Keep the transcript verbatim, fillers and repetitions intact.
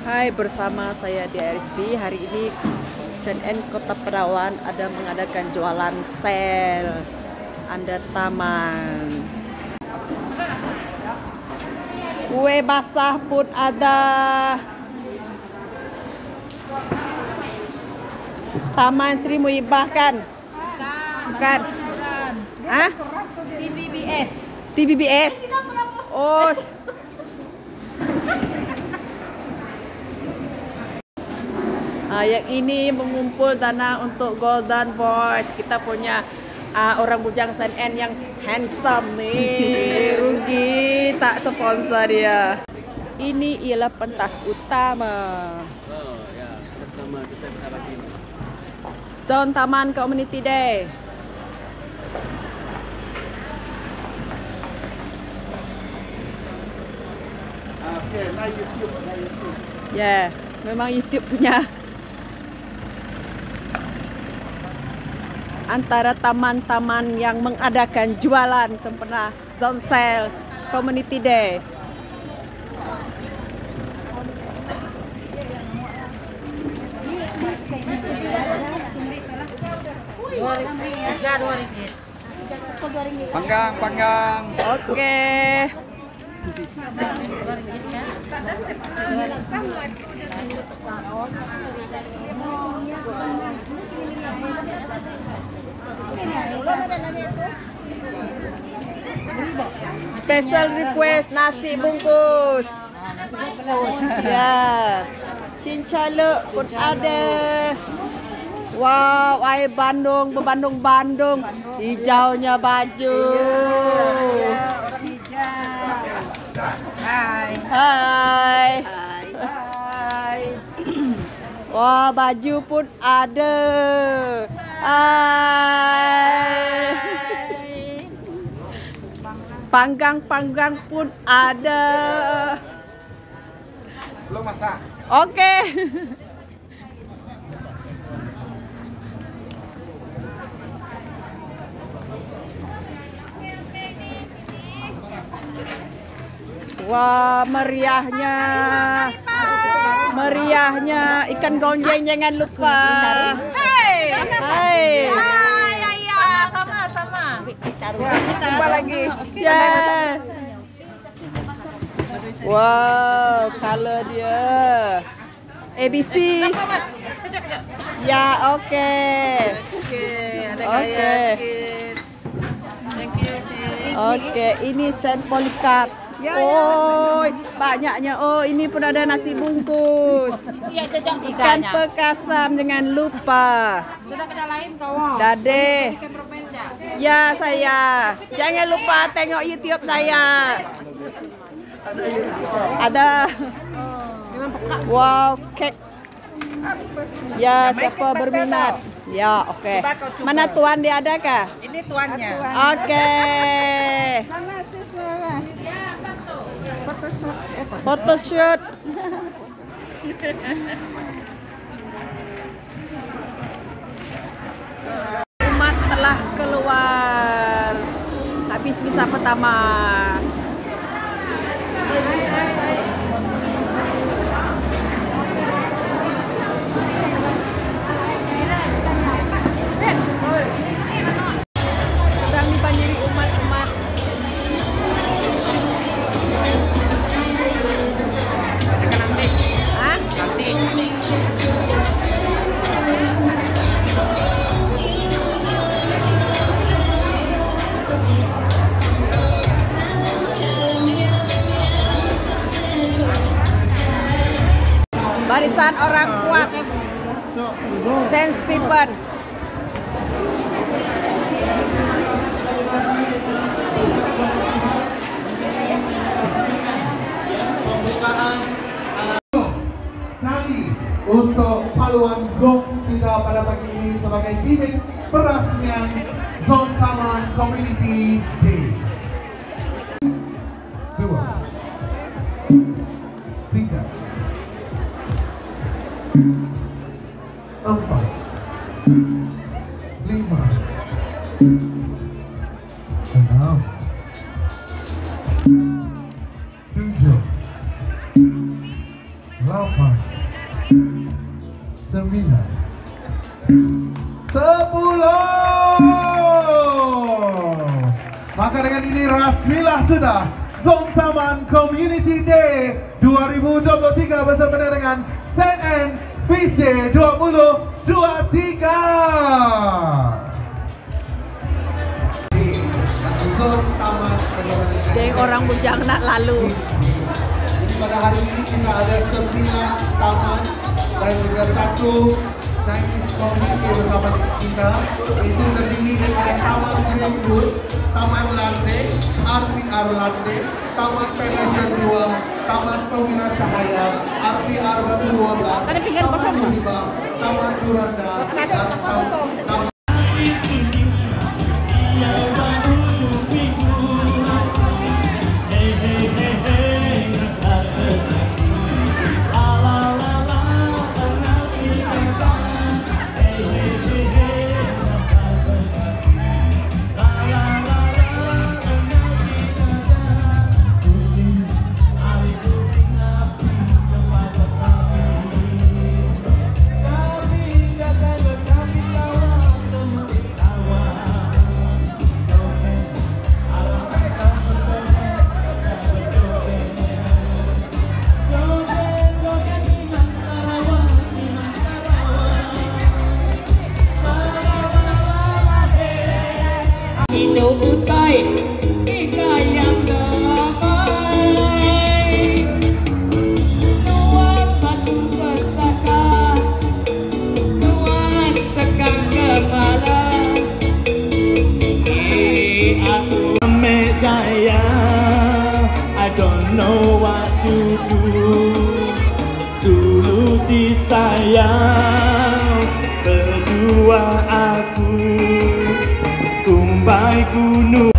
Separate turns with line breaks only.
Hai, bersama saya di R S B. Hari ini S N N Kota Perawan ada mengadakan jualan sale under taman. Kue basah pun ada. Taman Sri Muibah kan? Bukan. Hah?
T B B S.
T B B S. Oh. Uh, yang ini mengumpul dana untuk Golden Boys. Kita punya uh, orang bujang S N N yang handsome nih. Rugi tak sponsor dia. Ini ialah pentas utama.
Oh ya, pertama kita bisa lagi.
Zone Taman Community Day.
Oke, nah YouTube, nah YouTube.
Ya, yeah, memang YouTube punya. Antara taman-taman yang mengadakan jualan sempena Zone Sale Community Day.
Panggang, panggang.
Oke. Special request nasi bungkus. Ya. Cincaluk pun ada. Wow, air Bandung, berbandung-bandung. Hijaunya baju.
Hai.
Hai.
Hai.
Wah, baju pun ada. Hai. Panggang-panggang pun ada.
Belum masak.
Oke. Wah, meriahnya. Meriahnya ikan gonjeng jangan lupa.
Hai.
Hai.
Hai, ya, sama sama.
Jumpa lagi. Ya. Wow, color dia. A B C. Ya, oke.
Oke, ada
Oke.
gaya sedikit. Thank you, sih.
Oke, ini Saint Polycarp. Oh, banyaknya. Oh, ini pun ada nasi bungkus.
Iya, cocok
Ikan pekasam jangan lupa.
Sudah kita lain kau.
Dade. Ya, saya. Jangan lupa tengok YouTube saya. Ada. Wow, cake. Ya, siapa berminat? Ya, oke. Mana tuan dia ada kah?
Ini tuannya.
Oke. Photoshoot. Umat telah keluar. Habis misa pertama. Sedang dibanjiri umat-umat. Hah? Barisan orang kuat. Saint Stephen.
Kali untuk paluan gong kita pada pagi ini sebagai gimmick peresmian Zone Taman Community Day. Dua, tiga, empat, lima, enam, tujuh, delapan, sembilan, sepuluh. Maka dengan ini resmilah sudah Zon Taman Community Day dua ribu dua puluh tiga bersama dengan S N N Feast Day dua ribu dua puluh tiga. Zon Taman bersama dengan
Geng orang bujang nak lalu.
Jadi pada hari ini kita ada sembilan taman dan juga satu Chinese community bersama kita. Itu terdiri dari Taman Greenwood, Taman Lande, R P R Lande, Taman Pedestrian dua, Taman Pewira Cahaya, R P R Batu dua belas, Taman Duriba, Taman Duranda, dan Taman
hidup baik jika yang damai. Tuan batu pesaka, Tuan tekan kepala. Sikit aku ambil jaya, I don't know what to do. Suluti sayang berdua aku. Kumbai gunung